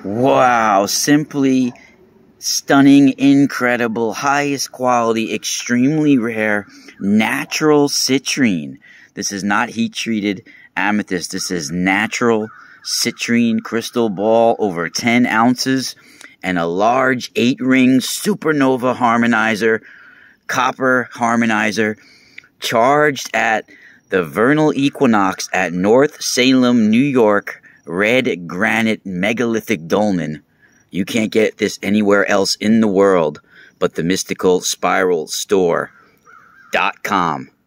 Wow, simply stunning, incredible, highest quality, extremely rare, natural citrine. This is not heat-treated amethyst. This is natural citrine crystal ball, over 10 ounces, and a large 8-ring supernova harmonizer, copper harmonizer, charged at the vernal equinox at North Salem, New York, red granite megalithic dolmen. You can't get this anywhere else in the world but the mystical spiral store.com.